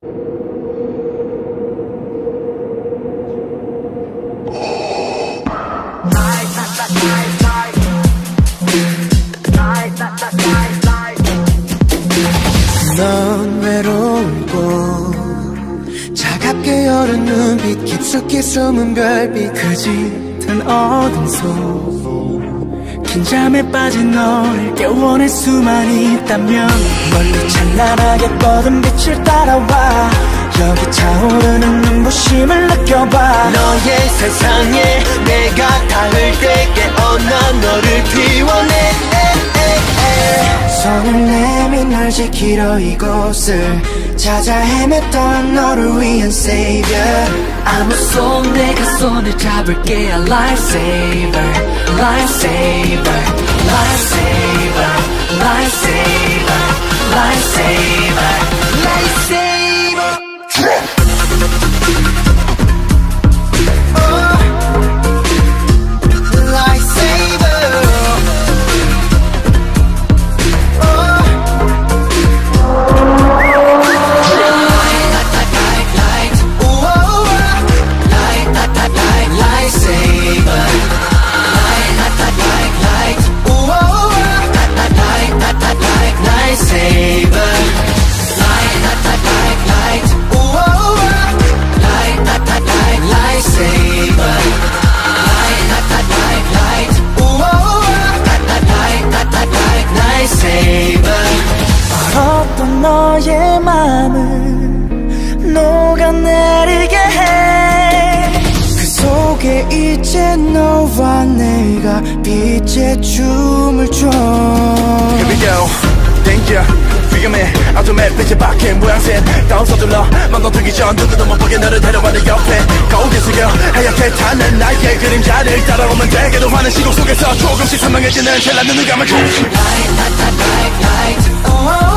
넌 외로울고 차갑게 여는 눈빛 깊숙이 숨은 별빛 그 짙은 어둠 속 긴 잠에 빠진 너를 깨워낼 수만 있다면 멀리 찬란하게 뻗은 빛을 따라와 여기 차오르는 눈부심을 느껴봐 너의 세상에 내가 닿을 때 깨어나 너를 피워내 손을 내밀 널 지키러 이곳을 찾아 헤맸던 너를 위한 savior 아무 손 내가 손을 잡을게 a lifesaver lifesaver lifesaver lifesaver lifesaver lifesaver 어떤 너의 맘을 녹아내리게 해 그 속에 이제 너와 내가 빛의 춤을 춰 Here we go, danger 위험해 어둠에 빛이 박힌 모양새 다운 서둘러 맘너들기 전 누구도 못 보게 너를 데려와 내 옆에 거울에 숙여 하얗게 타는 나의 그림자를 따라오면 되게도 많은 시공 속에서 조금씩 선명해지는 찰나 눈을 감아줘 Light, light, light, light, light.